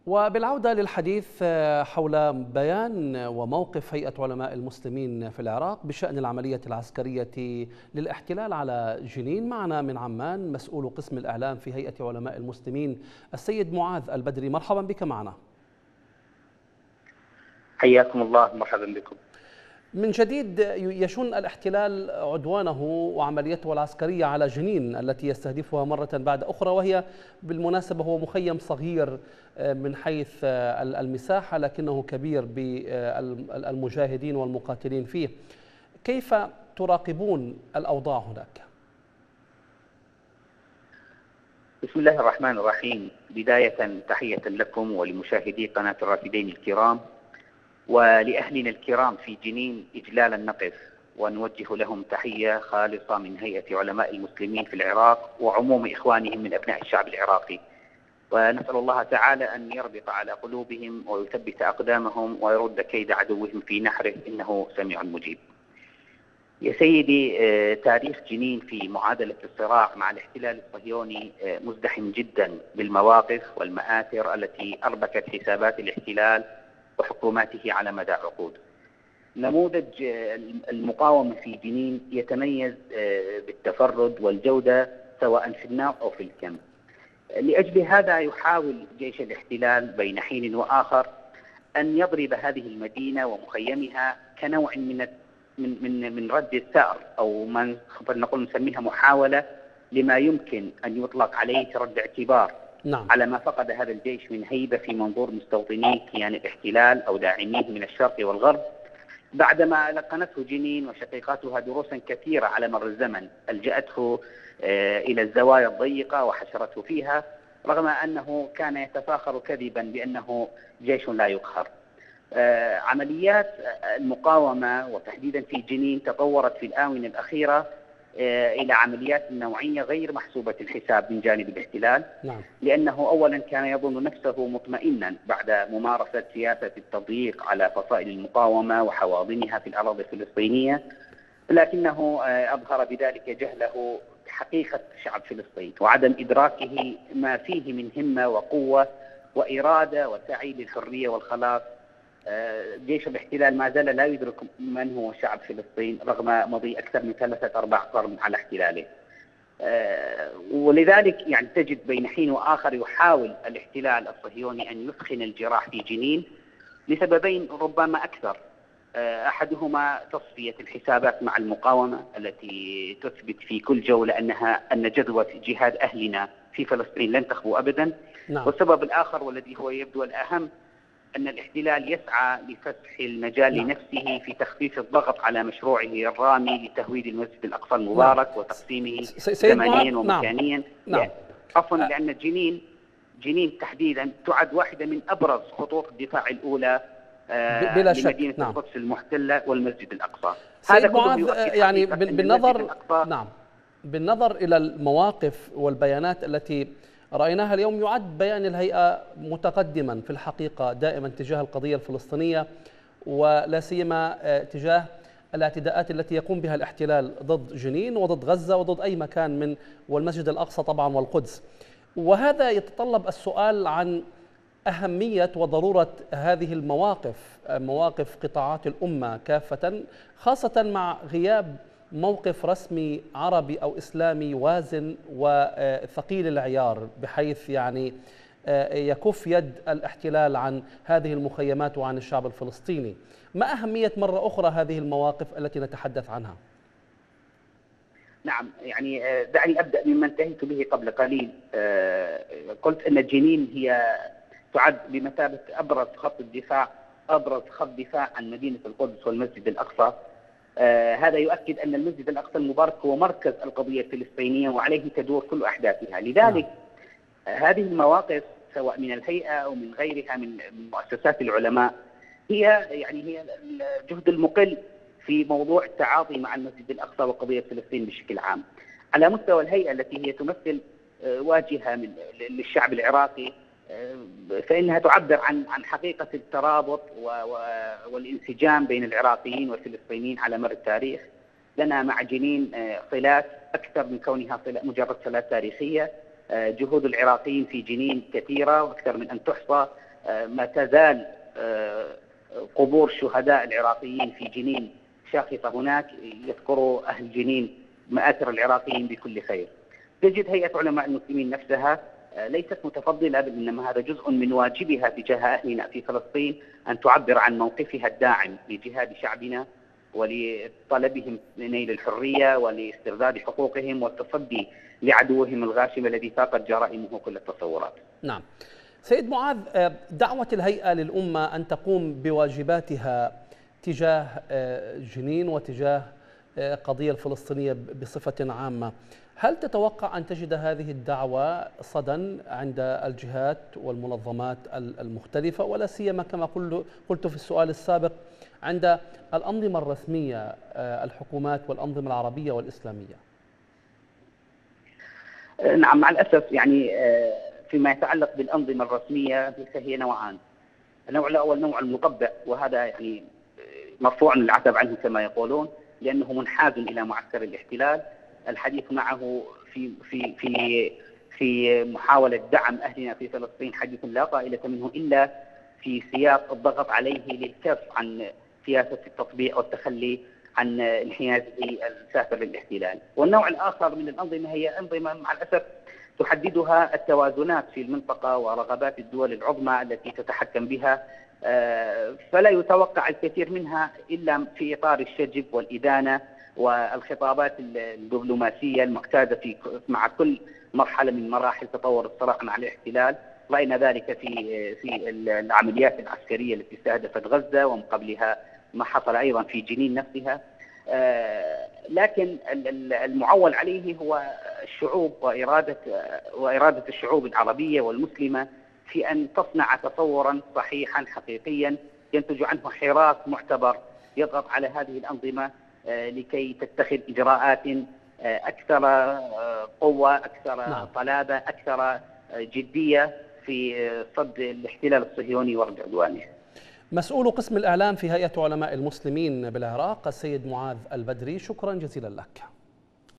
وبالعودة للحديث حول بيان وموقف هيئة علماء المسلمين في العراق بشأن العملية العسكرية للاحتلال على جنين، معنا من عمان مسؤول قسم الإعلام في هيئة علماء المسلمين السيد معاذ البدري. مرحبا بك معنا. حياكم الله، مرحبا بكم. من جديد يشن الاحتلال عدوانه وعمليته العسكرية على جنين التي يستهدفها مرة بعد أخرى، وهي بالمناسبة هو مخيم صغير من حيث المساحة لكنه كبير بالمجاهدين والمقاتلين فيه. كيف تراقبون الأوضاع هناك؟ بسم الله الرحمن الرحيم. بداية تحية لكم ولمشاهدي قناة الرافدين الكرام، ولأهلنا الكرام في جنين إجلالا نقف ونوجه لهم تحية خالصة من هيئة علماء المسلمين في العراق وعموم إخوانهم من أبناء الشعب العراقي، ونسأل الله تعالى أن يربط على قلوبهم ويثبت أقدامهم ويرد كيد عدوهم في نحره، إنه سميع مجيب. يا سيدي، تاريخ جنين في معادلة الصراع مع الاحتلال الصهيوني مزدحم جدا بالمواقف والمآثر التي أربكت حسابات الاحتلال وحكوماته على مدى عقود. نموذج المقاومة في جنين يتميز بالتفرد والجودة سواء في النوع أو في الكم. لأجل هذا يحاول جيش الاحتلال بين حين وآخر أن يضرب هذه المدينة ومخيمها كنوع من رد الثأر، أو من نقول نسميها محاولة لما يمكن أن يطلق عليه رد اعتبار. نعم. على ما فقد هذا الجيش من هيبة في منظور مستوطني كيان الاحتلال أو داعميه من الشرق والغرب، بعدما لقنته جنين وشقيقاتها دروسا كثيرة على مر الزمن ألجأته إلى الزوايا الضيقة وحشرته فيها، رغم أنه كان يتفاخر كذبا بأنه جيش لا يقهر. عمليات المقاومة وتحديدا في جنين تطورت في الآونة الأخيرة إلى عمليات نوعية غير محسوبة الحساب من جانب الاحتلال. نعم. لأنه أولا كان يظن نفسه مطمئنا بعد ممارسة سياسة التضييق على فصائل المقاومة وحواضنها في الأراضي الفلسطينية، لكنه أظهر بذلك جهله بحقيقة شعب فلسطين وعدم إدراكه ما فيه من همة وقوة وإرادة وسعي للحرية والخلاص. جيش الاحتلال ما زال لا يدرك من هو شعب فلسطين رغم مضي أكثر من 3-4 قرن على احتلاله. ولذلك يعني تجد بين حين وآخر يحاول الاحتلال الصهيوني أن يثخن الجراح في جنين لسببين ربما أكثر. أحدهما تصفية الحسابات مع المقاومة التي تثبت في كل جولة أن جذوة جهاد أهلنا في فلسطين لن تخبو أبدا. نعم. والسبب الآخر والذي هو يبدو الأهم أن الاحتلال يسعى لفتح المجال لنفسه في تخفيف الضغط على مشروعه الرامي لتهويد المسجد الأقصى المبارك وتقسيمه زمنيا ومكانيا. نعم. عفوا، لأن جنين تحديدا تعد واحدة من أبرز خطوط الدفاع الأولى بلا شك. لمدينة نعم. القدس المحتلة والمسجد الأقصى. سيد معاذ، يعني بالنظر إلى المواقف والبيانات التي رأيناها اليوم، يعد بيان الهيئة متقدما في الحقيقة دائما تجاه القضية الفلسطينية، ولا سيما تجاه الاعتداءات التي يقوم بها الاحتلال ضد جنين وضد غزة وضد أي مكان من والمسجد الأقصى طبعا والقدس. وهذا يتطلب السؤال عن أهمية وضرورة هذه المواقف، مواقف قطاعات الأمة كافة، خاصة مع غياب موقف رسمي عربي أو إسلامي وازن وثقيل العيار، بحيث يعني يكف يد الاحتلال عن هذه المخيمات وعن الشعب الفلسطيني. ما أهمية مرة أخرى هذه المواقف التي نتحدث عنها؟ نعم، يعني دعني أبدأ مما انتهيت به قبل قليل. قلت أن جنين هي تعد بمثابة أبرز خط دفاع عن مدينة القدس والمسجد الأقصى. هذا يؤكد أن المسجد الأقصى المبارك هو مركز القضية الفلسطينية وعليه تدور كل أحداثها. لذلك هذه المواقف سواء من الهيئة أو من غيرها من مؤسسات العلماء هي الجهد المقل في موضوع التعاطي مع المسجد الأقصى وقضية فلسطين بشكل عام. على مستوى الهيئة التي هي تمثل واجهة للشعب العراقي، فإنها تعبر عن حقيقة الترابط والانسجام بين العراقيين والفلسطينيين على مر التاريخ. لنا مع جنين صلات أكثر من كونها مجرد صلات تاريخية. جهود العراقيين في جنين كثيرة وأكثر من أن تحصى. ما تزال قبور الشهداء العراقيين في جنين شاخصة هناك، يذكر أهل جنين مآثر العراقيين بكل خير. تجد هيئة علماء المسلمين نفسها ليست متفضلة، بل إنما هذا جزء من واجبها تجاه أهلنا في فلسطين أن تعبر عن موقفها الداعم لجهاد شعبنا ولطلبهم نيل الحرية ولاسترداد حقوقهم والتصدي لعدوهم الغاشم الذي فاقت جرائمه كل التصورات. نعم. سيد معاذ، دعوة الهيئة للأمة أن تقوم بواجباتها تجاه جنين وتجاه قضية الفلسطينية بصفة عامة، هل تتوقع أن تجد هذه الدعوة صدى عند الجهات والمنظمات المختلفة، ولا سيما كما قلت في السؤال السابق عند الأنظمة الرسمية، الحكومات والأنظمة العربية والإسلامية؟ نعم، مع الأسف يعني فيما يتعلق بالأنظمة الرسمية فهي نوعان. النوع الأول نوع المطبع، وهذا يعني مرفوع العتب عنه كما يقولون، لأنه منحاز إلى معسكر الاحتلال. الحديث معه في محاولة دعم أهلنا في فلسطين حديث لا فائدة منه إلا في سياق الضغط عليه للكف عن سياسة التطبيع والتخلي عن انحيازه السافر للاحتلال. والنوع الآخر من الأنظمة هي أنظمة مع الأسف تحددها التوازنات في المنطقة ورغبات الدول العظمى التي تتحكم بها، فلا يتوقع الكثير منها إلا في إطار الشجب والإدانة والخطابات الدبلوماسية المعتادة مع كل مرحلة من مراحل تطور الصراع مع الاحتلال. رأينا ذلك في العمليات العسكرية التي استهدفت غزة، ومن قبلها ما حصل أيضا في جنين نفسها. لكن المعول عليه هو الشعوب وإرادة الشعوب العربية والمسلمة في أن تصنع تصورا صحيحا حقيقيا ينتج عنه حراك معتبر يضغط على هذه الأنظمة لكي تتخذ إجراءات أكثر قوة، أكثر صلابة، أكثر جدية في صد الاحتلال الصهيوني ورد عدوانه. مسؤول قسم الإعلام في هيئة علماء المسلمين بالعراق السيد معاذ البدري، شكرا جزيلا لك.